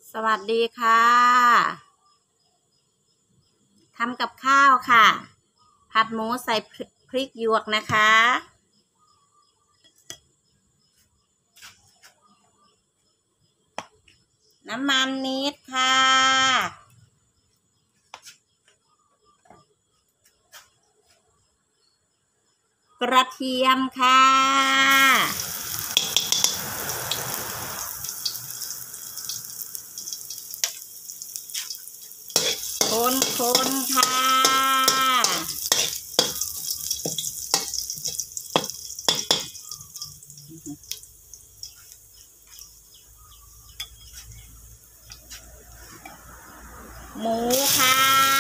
สวัสดีค่ะทำกับข้าวค่ะผัดหมูใส่พริกหยวกนะคะน้ำมันนิดค่ะกระเทียมค่ะคนค่ะหมูค่ะ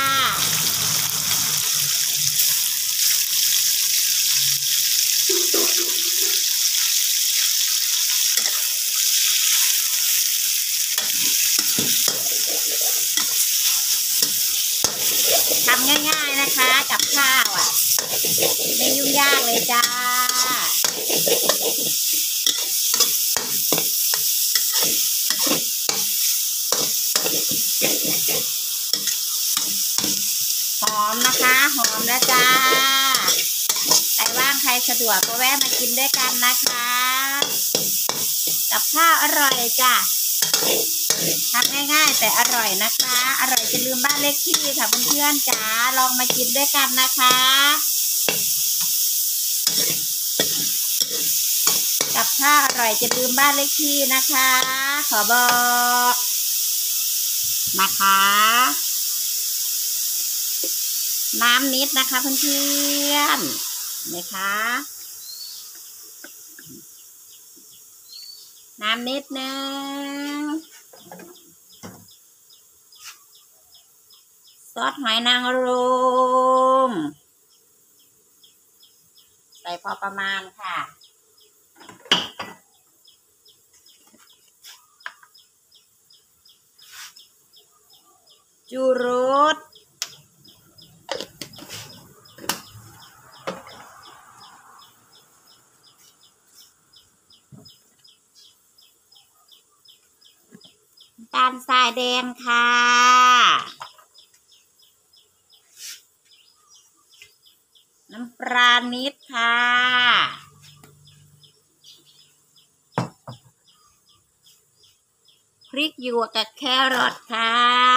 ทำง่ายๆนะคะกับข้าวไม่ยุ่งยากเลยจ้าหอมนะคะหอมแล้วจ้าใครว่างใครสะดวกก็แวะมากินด้วยกันนะคะกับข้าวอร่อยจ้ะทำง่ายๆแต่อร่อยนะคะอร่อยจนลืมบ้านเลขที่ค่ะเพื่อนๆจ๋าลองมากินด้วยกันนะคะกับข้าวอร่อยจนลืมบ้านเลขที่นะคะขอบอกนะคะน้ำนิดนะคะเพื่อนๆนะคะน้ำนิดนึงซอสหอยนางรมใส่พอประมาณค่ะจูรสน้ำตาลทรายแดงค่ะน้ำปลานิดค่ะพริกหยวกกับแครอทค่ะ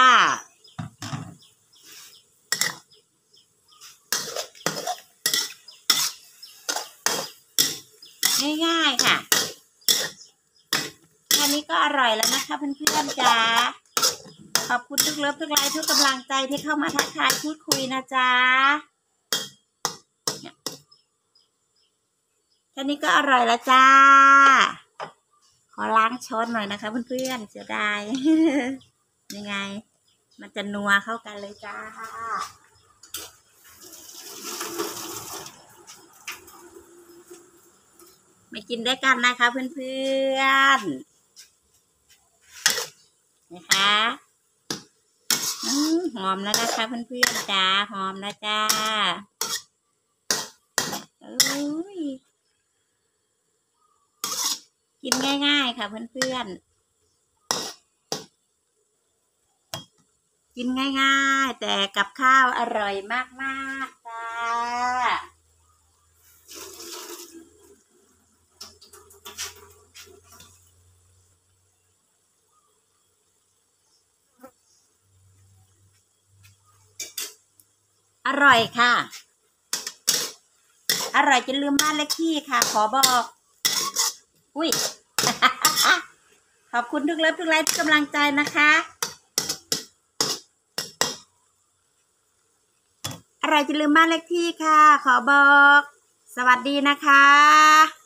ง่ายๆค่ะแค่นี้ก็อร่อยแล้วนะคะเพื่อนๆจ้าขอบคุณทุกเลิฟทุกไลค์ทุกกำลังใจที่เข้ามาทักทายพูดคุยนะจ๊ะแค่นี้ก็อร่อยแล้วจ้าขอล้างช้อนหน่อยนะคะเพื่อนๆเสียดายยังไงมันจะนัวเข้ากันเลยจ้ามากินด้วยกันนะคะเพื่อนๆนะคะหอมแล้วนะคะเพื่อนๆจ้าหอมแล้วจ้ากินง่ายๆค่ะเพื่อนๆกินง่ายๆแต่กับข้าวอร่อยมากๆจ้าอร่อยค่ะอร่อยจนลืมบ้านเลขที่ค่ะขอบอกอุ้ย ขอบคุณทุกเลิฟทุกไลค์ทุกกำลังใจนะคะอร่อยจนลืมบ้านเลขที่ค่ะขอบอกสวัสดีนะคะ